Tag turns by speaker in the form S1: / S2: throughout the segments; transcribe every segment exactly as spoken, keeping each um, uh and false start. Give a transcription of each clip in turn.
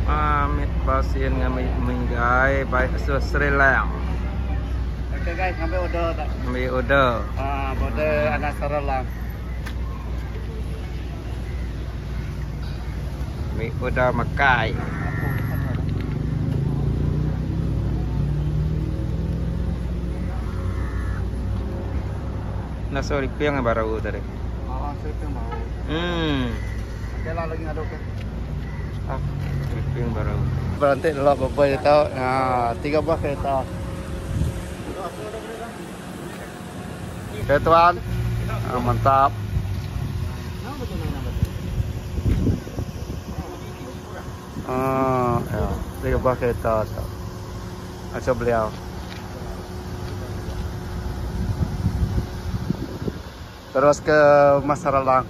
S1: Amit pasien ngambil menggai baik Sri Lanka.
S2: Oke guys, ngambil order tak?
S1: Ambil order.
S2: Ah, order anak saralang.
S1: Ambil order makai. Nasi ripiang yang baru tadi.
S2: Ah, saya pun mau.
S1: Hmm.
S2: Oke lah lagi ngaduk kan.
S1: Ah, ripiang baru.
S2: Berhenti dulu beberapa kereta. Nah, tiga buah kereta. Oke tuan, ah, mantap. Ah, ya, tiga buah kereta. Asal beliau. Terus ke Masaralang.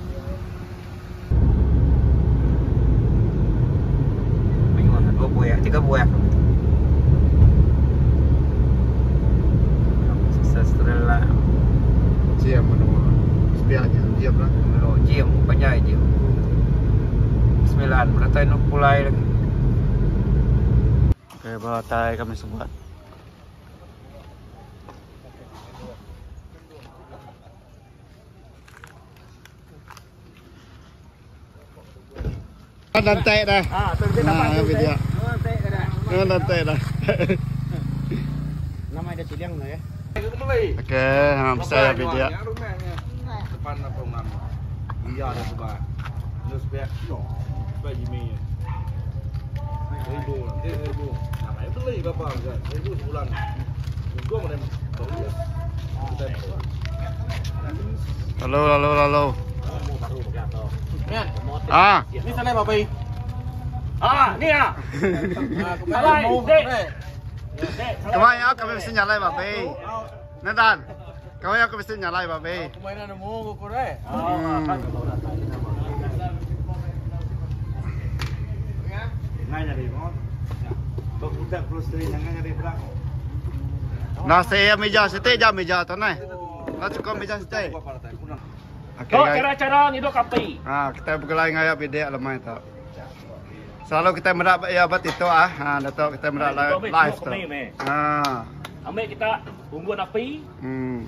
S1: Dua buah, tiga buah. Sestrela.
S2: Ciam menunggu. Sebiaknya, ciam lah.
S1: Lo cium, banyak cium. Sembilan, berarti nak pulai lagi.
S2: Oke, bawa tai kami semua. Lantai dah.
S1: Ah, tu dia dapat
S2: Nah, video.
S1: Lantai dah.
S2: Nah, lantai dah.
S1: Nama dia Ciliang tu ya.
S2: Oke, nah, saya video.
S1: Depan apa nama? Iya ada sebab. Terus biar yo. Supaya Jimmy. Ribu, ribu. Namanya beli berapa? Ribu sebulan. Gua mau beli.
S2: Halo, halo, halo.
S1: Kan?
S2: Ah,
S1: Ni sana babai. Ah, ni ah. Alai, dek.
S2: kemarin aku mesti nyalai babe. Nandan, kemarin aku mesti nyalai babe.
S1: Kemarin ada mau kau deh.
S2: Hmm.
S1: Ngai nyari mau. Budak plus three ngai nyari berapa?
S2: Nasi ya meja sete jam meja tu nih. Nah cukup meja sete. Oke
S3: Kau
S2: guys.
S3: cara-cara ngiduk kapi.
S2: Nah kita bergelai ngayap video lemah itu. Selalu kita merak ya bat itu ah. Nah datuk kita merak live tu. Ah.
S3: Ambil kita unggun api.
S2: Hmm.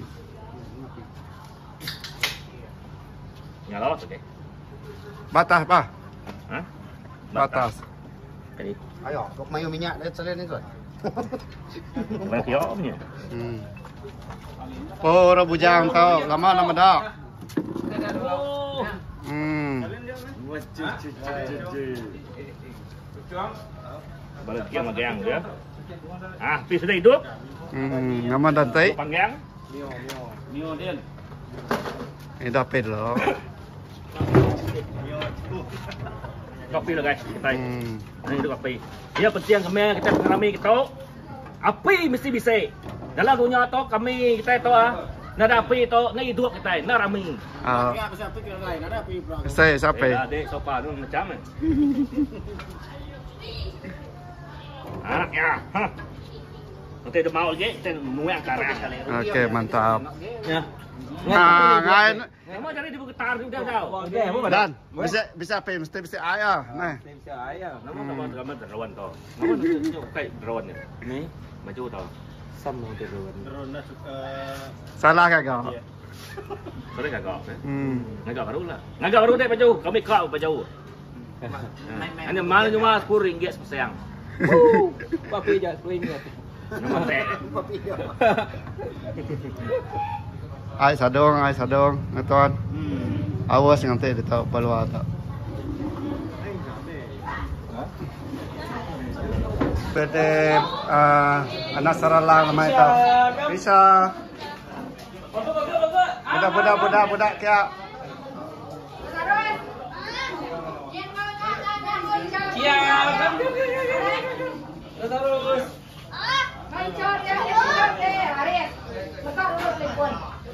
S3: Nyala tu deh.
S2: Batas apa?
S3: Hah?
S2: Batas.
S3: Jadi,
S2: Ayo, kok mayu minyak dari selain itu.
S3: mana kiamnya?
S2: Hmm. Poro bujang tau, lama nama dak. Hmm.
S3: Balik kiam magang dia. Ah, pi sudah hidup.
S2: Hmm, nama dantai.
S3: Panggang.
S2: Ini dah pedlo.
S3: Kopi lah guys, kita.
S2: Hmm.
S3: Ini hidup api. Dia penting kami kita kami kita api mesti bisa. Dalam dunia tu kami kita itu ah, nak ada api itu, nak hidup kita, nak rami.
S2: Ah. Saya siapa?
S3: Eh, adik sofa tu macam ni. Anaknya, ha. Nanti dia mau lagi, kita muang karang kali.
S2: Oke, mantap.
S3: Ya.
S2: Nah, ngain.
S3: Mau cari di bukit tar juga tahu.
S2: Dan bisa bisa apa? Mesti bisa ayah. Nah.
S1: Bisa ayah.
S3: Nama nama nama derawan tu. Nama tu kayak derawan ni. Ni maju tu.
S1: Sama derawan.
S2: Salah kagak?
S3: Sorry kagak.
S2: Hmm.
S3: Ngagak baru lah. Ngagak baru deh baju. Kami kau baju. Hanya mana cuma sepuluh ringgit sepasang.
S1: Papi je sepuluh ringgit.
S3: Nama teh.
S1: Papi je.
S2: Ai sadong, ai sadong, ngeton. Awas nanti dia tahu balu ada. P T anak Saralang nama itu. Bisa. Budak budak budak budak kia.
S3: Kia.
S4: Terus. Ah, mancor ya, mancor deh, Arif. Bekal dulu telepon.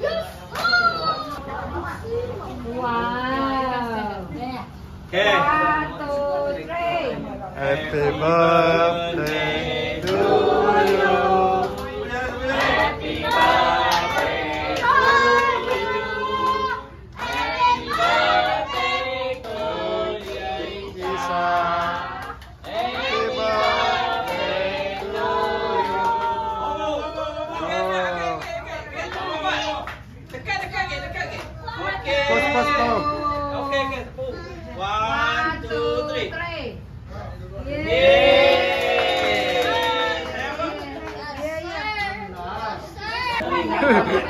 S4: Wow.
S1: Okay.
S4: One, two, three.
S2: Happy birthday to you.
S4: Happy birthday to you. Happy birthday to you.
S2: Isa.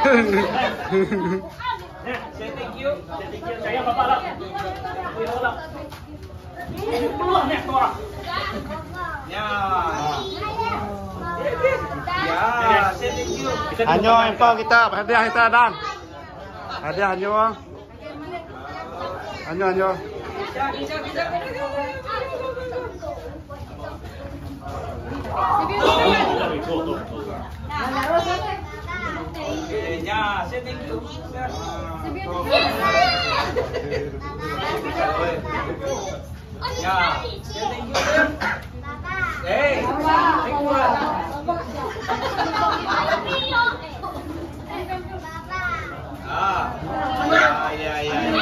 S3: Saya thank you. Saya bapak lah. Peluang ni tu ah.
S1: Ya. Ya, saya thank you.
S2: Anyo info kita, hadiah kita dan. Hadiah anyo. Anyo anyo.
S1: Ya, saya thank you. Ya, saya thank you. Eh, thank you. Ah, ya, ya, ya.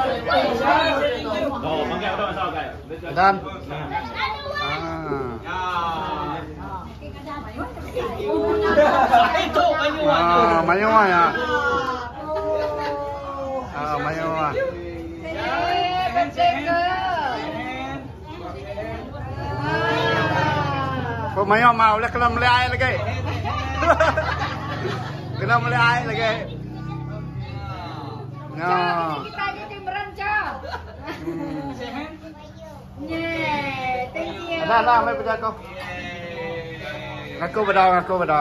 S3: Oh, mangga ada masalah kan?
S2: Dan. Ah.
S1: Itu mayu.
S2: Ah, mayu ya. Ah, mayu. Kau mayu mau lah kena beli air lagi. Kena beli air lagi. No.
S4: Kita ni tim merancang. Yeah, thank you.
S2: Dah dah, mai pada kau. Aku bedau, aku bedau.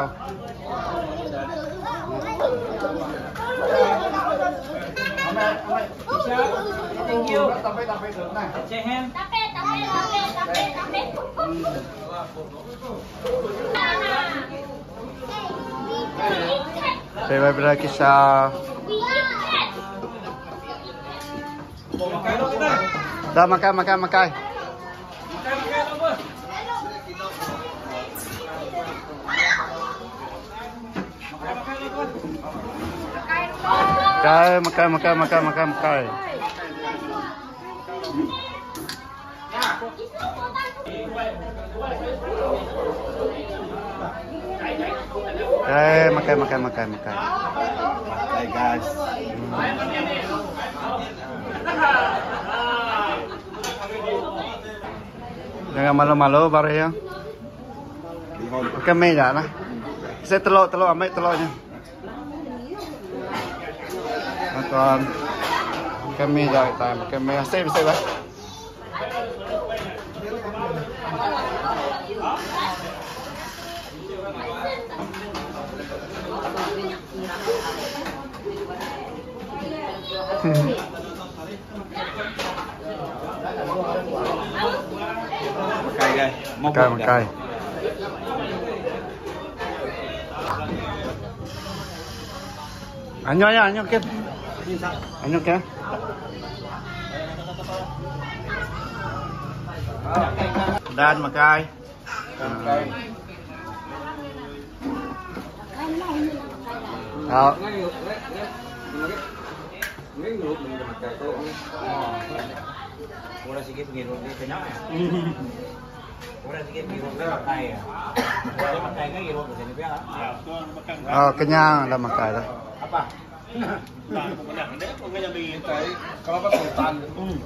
S1: Thank you.
S2: Tapi tapi tu nah.
S1: Cehen.
S4: Tapi, tapi, tapi, tapi, tapi.
S2: Saya mai pada kisah. Dah makan makan makan. Makan makan makan makan makan makan. Eh makan makan makan makan. Makan guys. Jangan malu-malu baru ya. Makan mie dah lah. Saya telur telur ambil telurnya. Makan. Makan mie dah kita makan mie. Saya bisa lah.
S1: Makai guys.
S2: Makai makai. Anyo ya, anyo ke? Anyo ke? Dan makai. Makai. Đó.
S1: Murah sikit ngirum dia kenyang ya. Murah sikit ngirum dia makai ya. Dia makai kan ngirum di sini biar.
S2: Oh, kenyang dah makai dah.
S1: Apa? Kalau apa sultan? Hmm.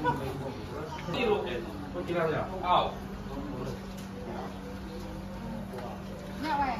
S1: Oh.
S4: Nak weh.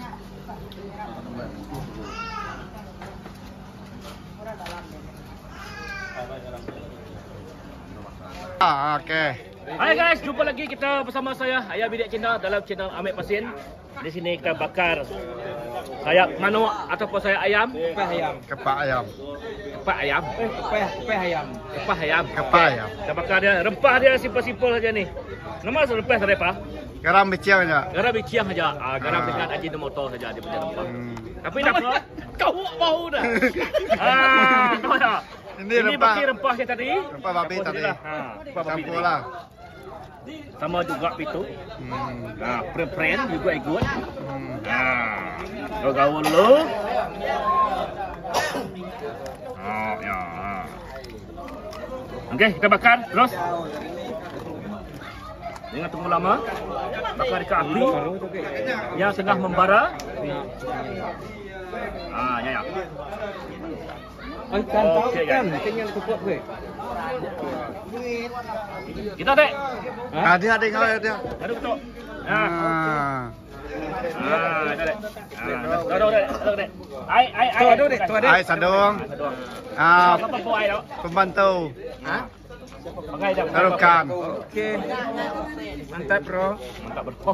S2: Ah, okey.
S3: Hai guys, jumpa lagi kita bersama saya Ayah Bidik Cina dalam channel Amir Pasin. Di sini kita bakar sayap manuk ataupun sayap ayam.
S1: Kepah ayam.
S2: Kepak ayam.
S3: Kepak ayam.
S1: Eh, kepah, kepah ayam.
S3: Kepah ayam.
S2: Kepak ayam.
S3: Kita bakar dia, rempah dia simpel-simpel saja ni. Nama rempah saya apa?
S2: Garam biciang aja.
S3: Garam biciang saja. Ah, garam
S2: Ah.
S3: dengan ajinomoto saja dia punya rempah.
S2: Hmm.
S3: Tapi dah kau bau dah. Ah, tahu tak?
S2: Ini
S3: Ini
S2: rempah.
S3: baki rempah yang tadi.
S2: Rempah babi
S3: Campur
S2: tadi.
S3: je lah. Ha, rempah babi
S2: Campur
S3: tadi.
S2: lah.
S3: Sama juga pitu.
S2: Hmm.
S3: Nah, pren-pren juga ikut.
S2: Hmm.
S3: Nah, kau gaul dulu. Oh, ya. Okey, kita bakar terus. Jangan tunggu lama. Bakar dekat api yang tengah membara. Ah, ya ya.
S1: Kan
S3: Okey,
S1: kan,
S3: guys.
S1: kenyang cukup gue.
S3: Kita dek.
S2: Ada ada kau ada.
S3: Ada betul. Nah,
S2: Ah.
S3: Ah, ada dek. Ah, ada dek, ada dek. Ai ai ai. Ada dek, ada dek.
S2: Ai Sadong. Ah,
S3: Apa buai tu?
S2: pembantu.
S3: Hah? Pakai dah.
S2: Terukan.
S3: Okey. Mantap bro. Mantap bro.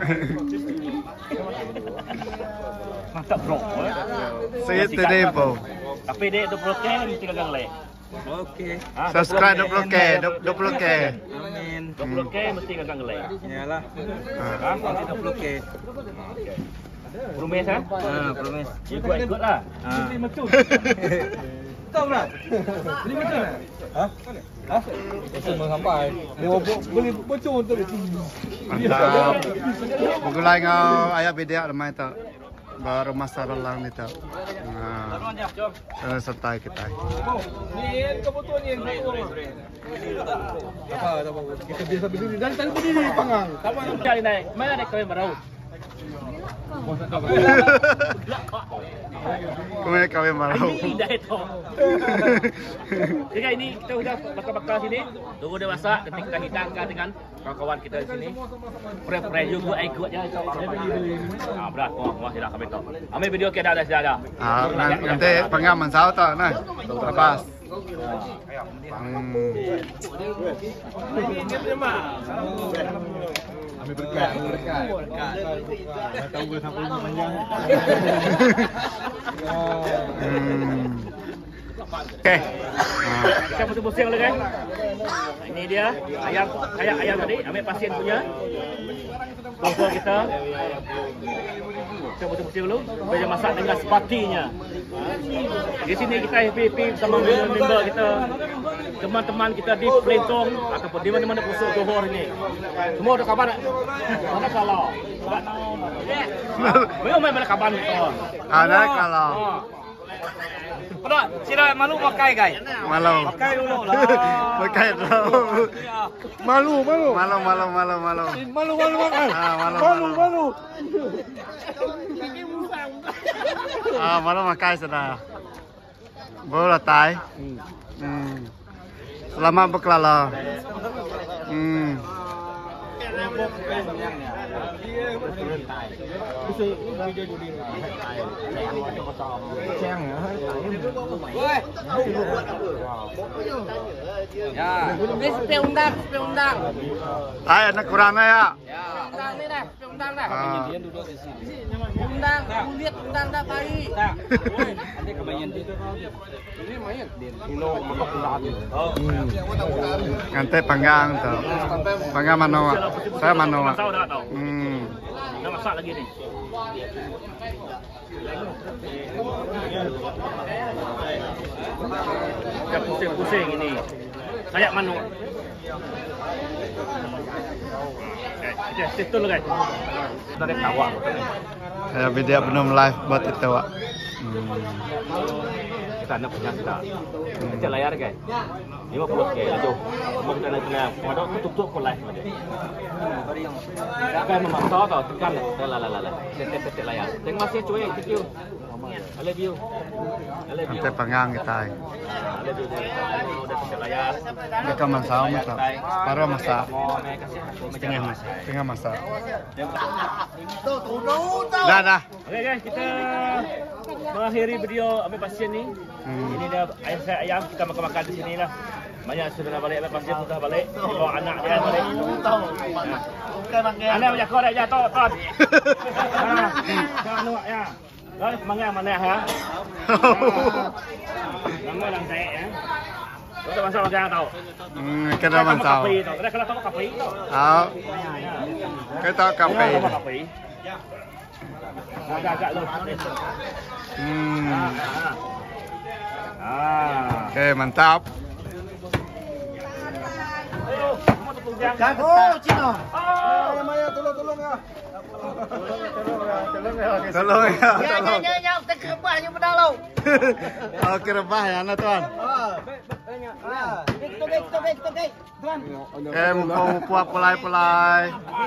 S3: Mantap bro.
S2: Saya terdepo.
S3: Tapi dek dua puluh K mesti gagang leh.
S1: Okey.
S2: Subscribe dua puluh K, dua puluh K.
S1: Amin.
S3: dua puluh K mesti gagang leh.
S1: Iyalah.
S2: Ah.
S3: Ha?
S1: dua puluh K.
S3: Promise ha?
S1: Ah, promise.
S3: Ikut ikut lah.
S1: Ah.
S3: Tahu tak?
S1: Beli betul tak? Hah? Hah? Betul sampai. Bawa beli bocor tu.
S2: Mantap. Magulay nga ayah beda lemay ta. Baru masalah lang nito. Nah. Sana santay kita.
S1: Ni kebutuhan ni. Apa apa kita biasa berdiri dan tadi berdiri panggang. Kapan
S3: Cari naik. Mana naik kau baru?
S2: Kumaya kami marau.
S3: Ini indah itu. Jadi ini kita sudah bakar-bakar sini. Tunggu dia masak. Nanti kita hidangkan dengan kawan-kawan kita di sini. Pre-pre juga ikut je. Ah, berat. Wah, wah tidak kami tahu. Ambil video kita dah sudah ada.
S2: Ah, nanti pengaman sao ta nah. Lepas. Hmm.
S1: Kami berkat, berkat. Berkat. Tahu ke sampai panjang.
S2: Hmm. Okey.
S3: Kita pusing-pusing lagi kan. Ini dia ayam kayak ayam tadi. Ambil pasien punya. Tunggu kita. Kita pusing-pusing dulu. Supaya masak dengan sepatinya. Di sini kita happy-happy bersama member kita. Teman-teman kita di Pelentong ataupun di mana-mana pusat Johor ini. Semua ada kabar tak? Mana kalau? Memang main mana kabar ni?
S2: Ada kalau.
S1: Pernah sila malu pakai guys.
S2: Malu.
S1: Pakai dulu lah.
S2: Pakai dulu.
S1: Malu, malu.
S2: Malu, malu, malu, malu.
S1: Malu, malu pakai.
S2: Ah, malu,
S1: Malu, malu.
S2: Ah, malu makai sudah. Boleh tai. Hmm. Selamat berkelala. Hmm.
S1: Ya.
S4: Ini supaya undang, supaya undang.
S2: Hai, anak kurangnya ya.
S4: Undang ni dah, supaya undang dah.
S2: Ah.
S4: Undang, kulit undang dah baik.
S2: Nanti panggang tu. Panggang manoa. Saya manoa.
S3: Tahu tak tahu?
S2: Hmm.
S3: Dah masak lagi ni. Kita pusing-pusing ini. Kayak manuk. Okey, situ dulu guys. Kita ada tawar.
S2: Saya video belum live buat itu, Wak. Hmm.
S3: Kita nak punya sudah. Kita layar guys. lima puluh K aja. Mau kita nak kena modal tutup pun live aja. Kan memaksa tau, tekan lah lah lah lah. Tetek layar. Terima kasih cuy, thank you. I love you. I love you.
S2: Nanti panggang kita.
S3: I love you. Udah tetek layar.
S2: Mereka masak, masak. Separuh masak.
S3: Setengah masak.
S2: Setengah masak. Dah, dah.
S3: Okey guys, kita mengakhiri video ambil pasien ni.
S2: Hmm.
S3: Ini dah ayam saya ayam kita makan-makan di sini lah. Banyak sudah nak balik ambil pasien sudah balik. Bawa anak dia balik. Tahu. Anak macam kau dah jatuh, ton. Ha. Jangan lupa ya. Rồi, mangga mana ha? Nama lang saya ya. Kita masuk magang tau.
S2: Hmm, kita masak.
S3: Kita kalau tahu kafe tau.
S2: Ah. Kita kafe.
S3: Kafe. Agak-agak lu.
S2: Hmm.
S3: Ah.
S2: Oke, mantap.
S3: Oh, Cina.
S1: Maya, Maya, tolong, tolong ya.
S2: Tolong ya.
S4: Ya, ya, ya, ya, kita kerebahnya pedalau.
S2: Oh, kerebah ya, nah tuan.
S1: Ah.
S4: Kita gay, kita gay, kita gay. Tuan.
S2: Eh, mumpung pulai-pulai.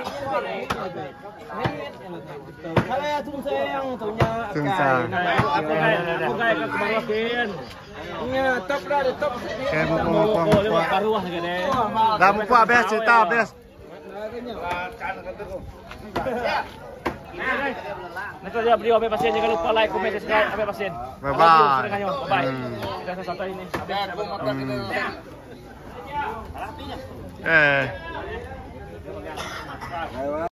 S1: Kalau ya tunggu sayang, tunya.
S2: Tungsa.
S3: Aku kayak aku kayak kemarin.
S1: Nya top dah, top.
S2: Eh, mumpung mumpung
S3: Oh, lewat
S2: mumpung.
S3: karuah gede.
S2: Dah mumpung habis cerita habis.
S3: Nanti saja beliau ambil pasien. Jangan lupa like, komen, subscribe. Ambil pasien.
S2: Bye bye.
S3: Bye.
S2: Hmm.
S3: Kita sampai ini.
S2: Hmm. Eh.